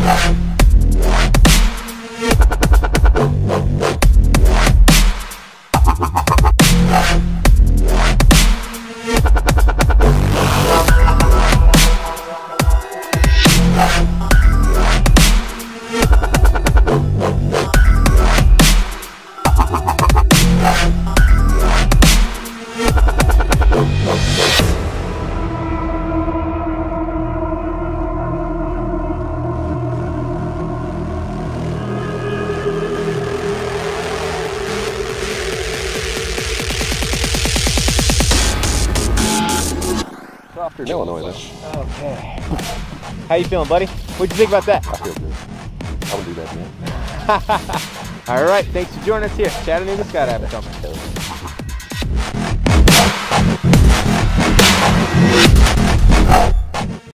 Softer in Illinois, though. Okay. How you feeling, buddy? What'd you think about that? I feel good. I would do that again. All right, thanks for joining us here, Chattanooga Skydiving Company.